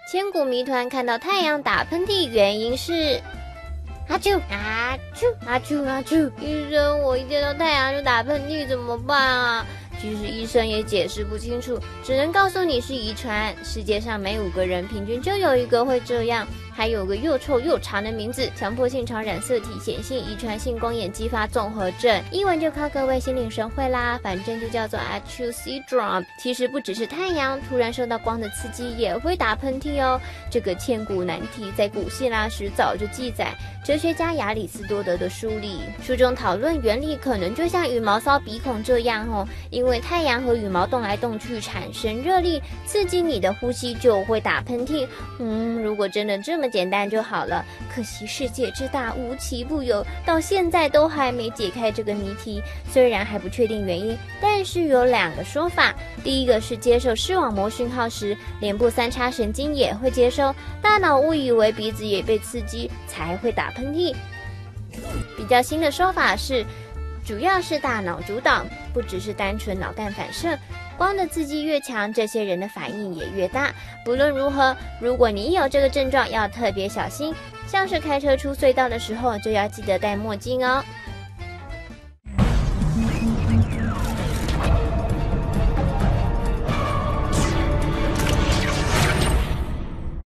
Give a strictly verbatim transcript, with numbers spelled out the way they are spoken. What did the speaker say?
千古谜团看到太阳打喷嚏，原因是阿啾阿啾阿啾阿啾。医生，我一见到太阳就打喷嚏，怎么办啊？其实医生也解释不清楚，只能告诉你是遗传。世界上每五个人平均就有一个会这样。还有个又臭又长的名字，强迫性常染色体显性遗传性光眼激发综合症，英文就靠各位心领神会啦，反正就叫做 Achu Syndrome。其实不只是太阳，突然受到光的刺激也会打喷嚏哦。这个千古难题在古希腊时早就记载，哲学家亚里士多德的书里，书中讨论原理可能就像羽毛骚鼻孔这样哦，因为太阳和羽毛动来动去产生热力，刺激你的呼吸就会打喷嚏。嗯，如果真的这么简单就好了，可惜世界之大无奇不有，到现在都还没解开这个谜题。虽然还不确定原因，但是有两个说法。第一个是接受视网膜讯号时，脸部三叉神经也会接收，大脑误以为鼻子也被刺激才会打喷嚏。比较新的说法是，主要是大脑主导，不只是单纯脑干反射，光的刺激越强，这些人的反应也越大。不论如何，如果你有这个症状，要特别小心，像是开车出隧道的时候，就要记得戴墨镜哦。